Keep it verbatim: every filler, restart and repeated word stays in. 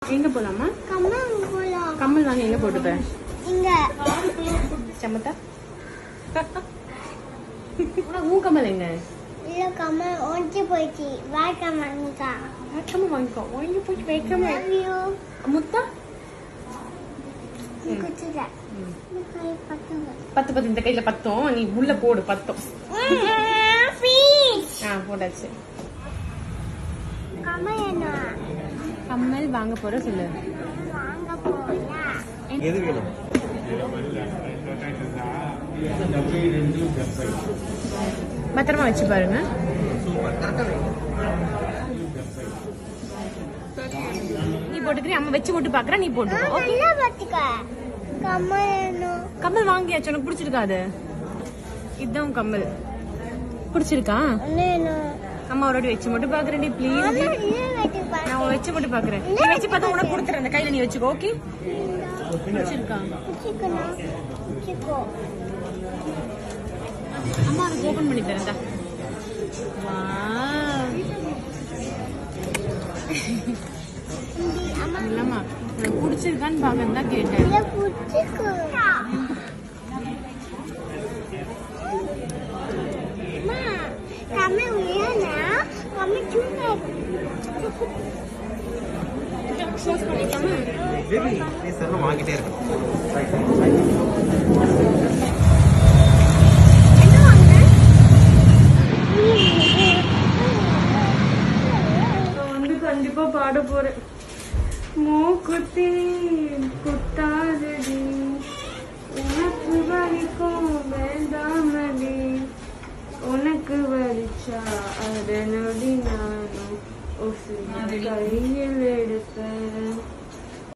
எங்க போலாமா? கம்மல் போலாம். கம்மல் வாங்க எங்க போட்டுப்ப? இங்க. சமத்தா. உன் கம்மல் எங்க? இல்ல கம்மல் ஒஞ்சி போயிடுச்சு. வேக்காம வாங்கிக்கா. வேக்காம வாங்கிக்கோ. ஒஞ்சி போயிட்டு வேக்காம. முத்தா? குச்சிட. பத்து பத்து இந்த கையில பத்தோம். நீ உள்ள போடு பத்தோம். ஆ போட்டாச்சு. கம்மல் என்ன? கம்மல் வாங்க போற சொல்லு. வாங்க போறா. எது வேணும்? பத்திரமா வச்சு பாருங்க. நீ போட்டுக்கிறீ அம்மா வச்சு போட்டு பாக்குற நீ போட்டுக்கோ. ஓகே பாத்துக்க. கம்மல் என்ன? கம்மல் வாங்கியாச்சு உனக்கு பிடிச்சிருக்காது? இதுதான் கம்மல் பிடிச்சிருக்கா? என்ன? அம்மா ஒரு வாட்டி வச்சு மட்டும் பாக்குறேன் ப்ளீஸ். நான் வச்சு மட்டும் பாக்குறேன். நீ வச்சு பார்த்தா உனக்கு கொடுத்துறேன். அந்த கையில நீ வச்சுக்கோ. ஓகே பிடிச்சிருக்கா? அம்மா அதுக்கு ஓபன் பண்ணி தரேன். இல்லம்மா உனக்கு பிடிச்சிருக்கான்னு பாக்கன்னு தான் கேட்டேன். கம்மல் உயனா கம்மல் சும்மா க்ளோஸ் பண்ணிக்காம பேபி நீ சர்வ வாங்கிட்டே இருக்க. என்ன வாங்க? வந்து கண்டிப்பா பாட போறேன். மூக்குத்தி குத்தாதடி உனக்கு வலிக்கும் வேண்டாமடி உனக்கு வலிச்சா அத நொடி நானும் கையில் எடுப்பேன்.